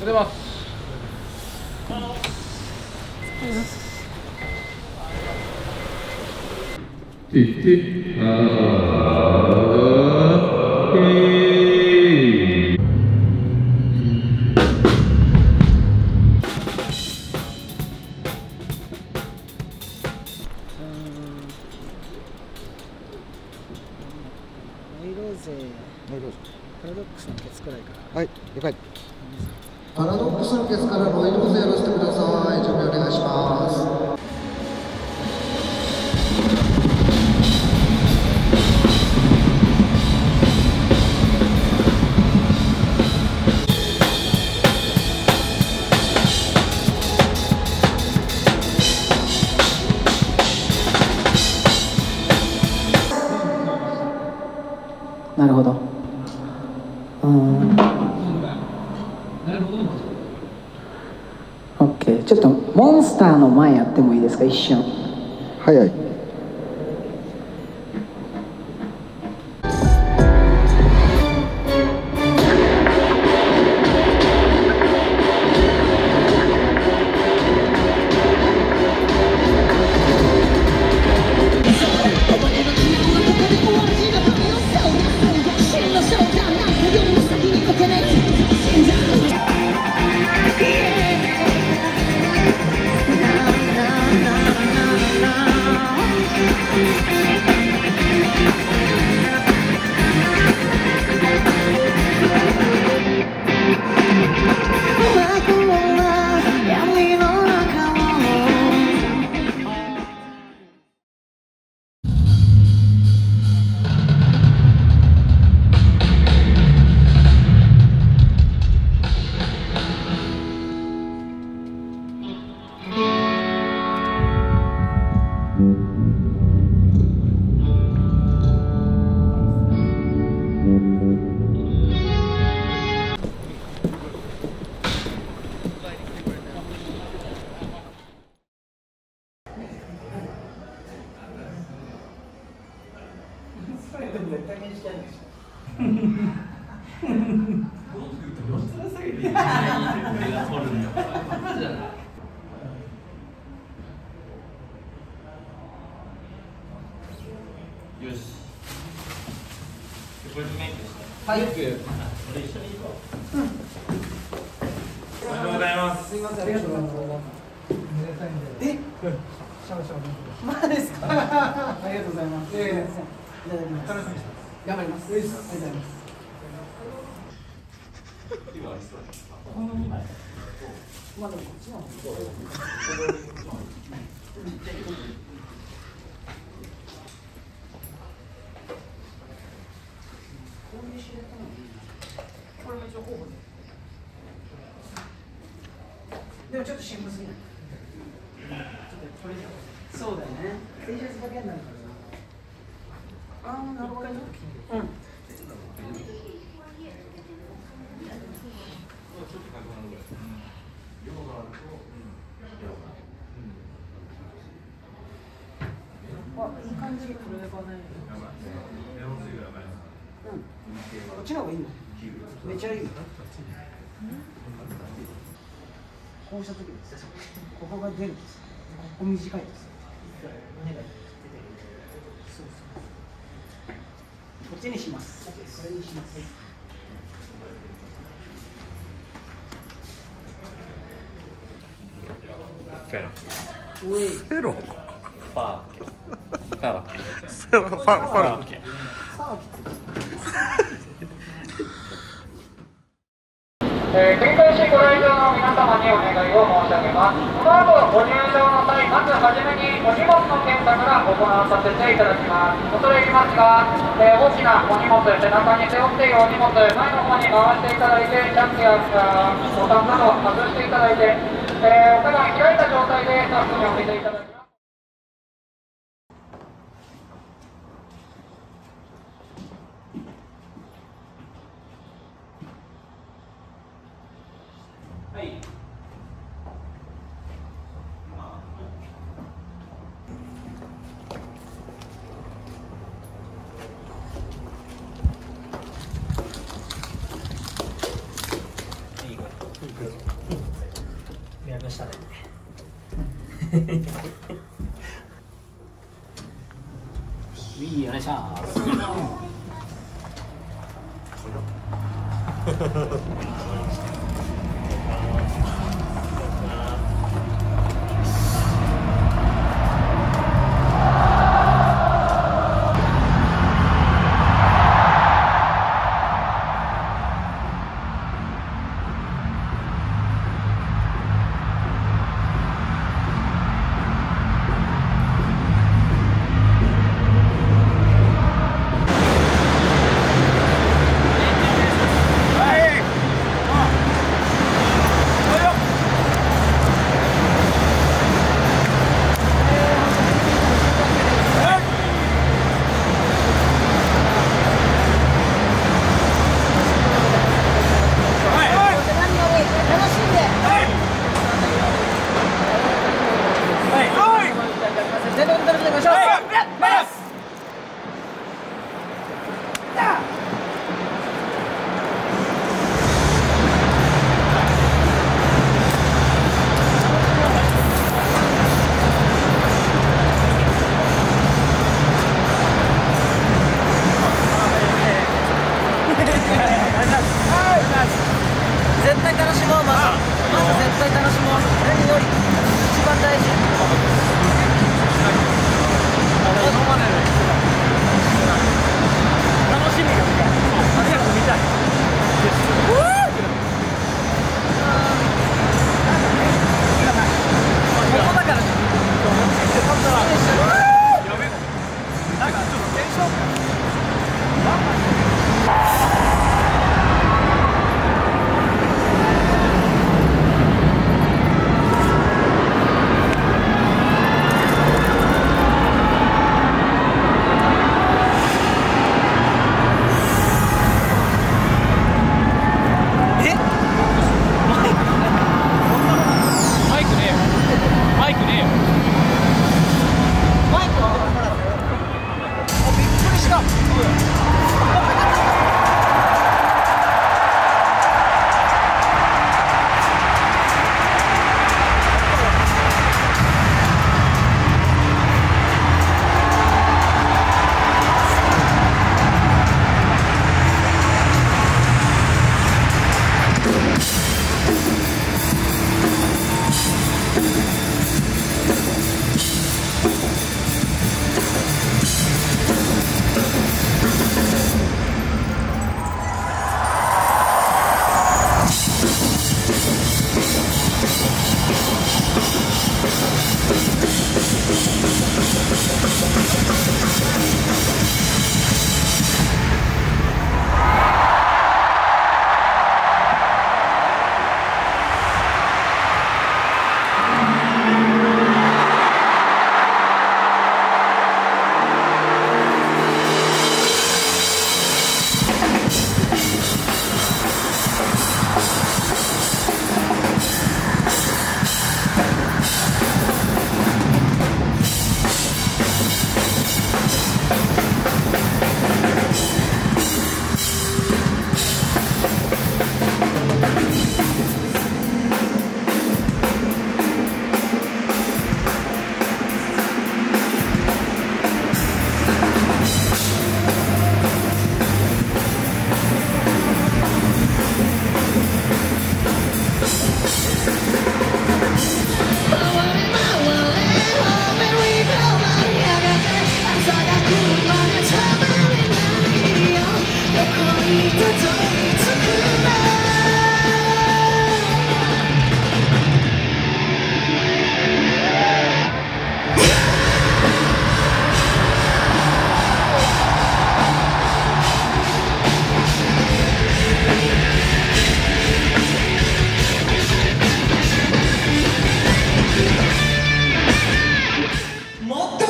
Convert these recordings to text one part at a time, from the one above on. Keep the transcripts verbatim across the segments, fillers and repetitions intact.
ございます。いってあーノイローゼパラドックスのケツくらいから。 はい、了解。 パラドックスのケツからロイドーゼやらせてください。準備お願いします。 なるほど。うん。オッケー。ちょっとモンスターの前やってもいいですか、一瞬。 はいはい。 よし。これでメイクして。 はい。 俺一緒に行こう。うん。おめでとうございます。 すみません、ありがとうございます。え、シャワシャワ。マジですか。ありがとうございます。ええ、いただきます。楽しみにしてます。頑張ります。ありがとうございます。今ありそうです。このにまい。まあでもこっちの方が。これも一応候補で。でもちょっと新聞すぎない。そうだよね。Tシャツだけになるから。ああ、なるほどね。うん。あ、いい感じ。これがね。うん。こっちの方がいいの。めっちゃいい。こうした時です。ここが出るんです。ここ短いです。そうそう。こっちにします。これにします。 フェロ。 フェロ。 ファー。ファー。 フェロ。ファー。ファー。 えー、繰り返しご来場の皆様にお願いを申し上げます。この後ご入場の際、まずはじめにお荷物の検査から行わさせていただきます。恐れ入りますが、えー、大きなお荷物、背中に背負っているお荷物、前の方に回していただいて、チャックやボタンなど外していただいて、えー、お互い開いた状態でスタッフにお見せいただきます。 はい。いいの下でウィーお願いします絶対楽しもう。まずまず絶対楽しもう。何より一番大事。楽しみが見たい。早く見たい。ここだからね。なんかちょっとテンション。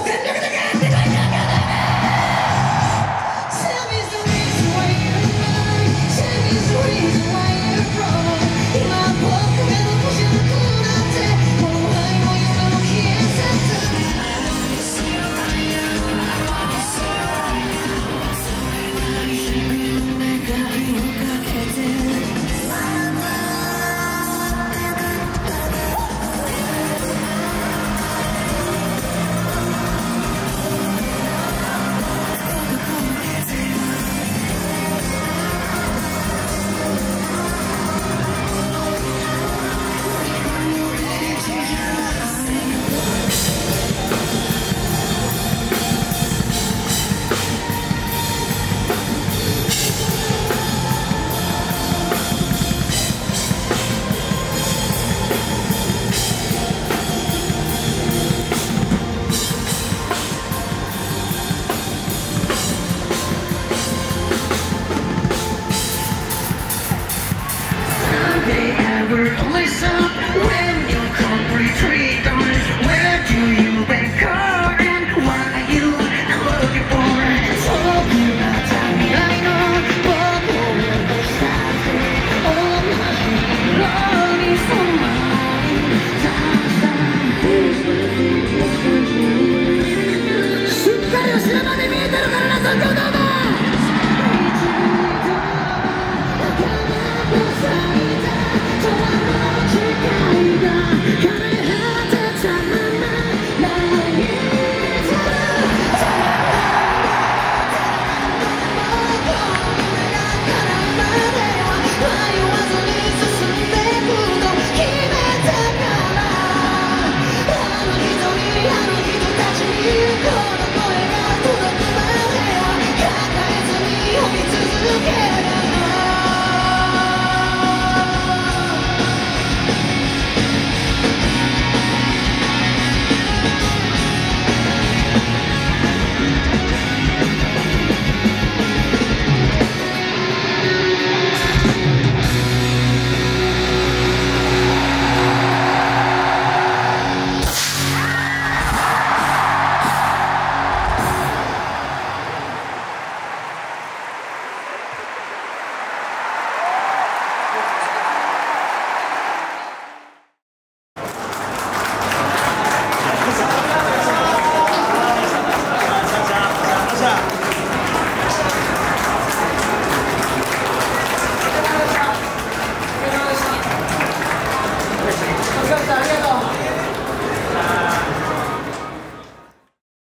Tell me the reason why you're mine. す。